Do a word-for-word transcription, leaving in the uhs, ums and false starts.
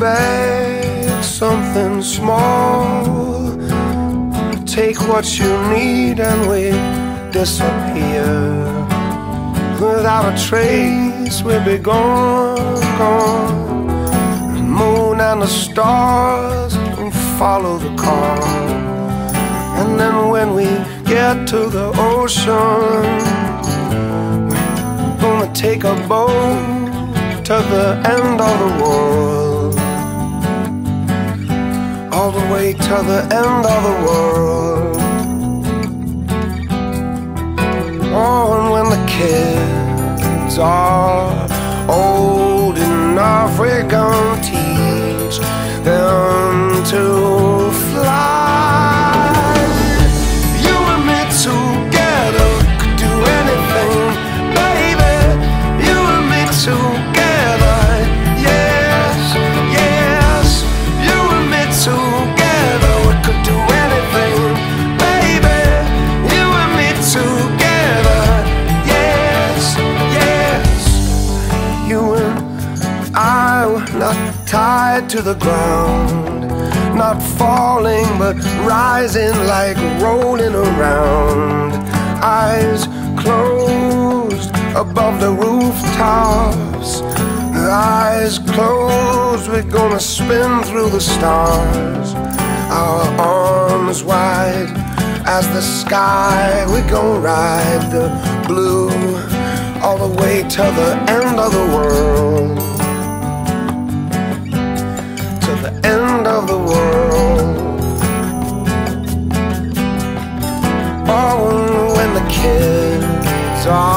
expect something small. Take what you need and we disappear. Without a trace we'll be gone, gone. The moon and the stars will follow the car. And then when we get to the ocean, we're gonna take a boat to the end of the world, all the way to the end of the world. Oh, and when the kids are old enough, we're gonna teach them to fly. You and me together could do anything, baby. You and me together, yes, yes. You and me together, we could do anything, baby. You and me together, yes, yes. You and I were not tied to the ground, not falling but rising like rolling around. Eyes closed above the rooftops, eyes closed, we're gonna spin through the stars. Our arms wide as the sky, we're gonna ride the blue all the way to the end of the world, to the end of the world. Oh, when the kids are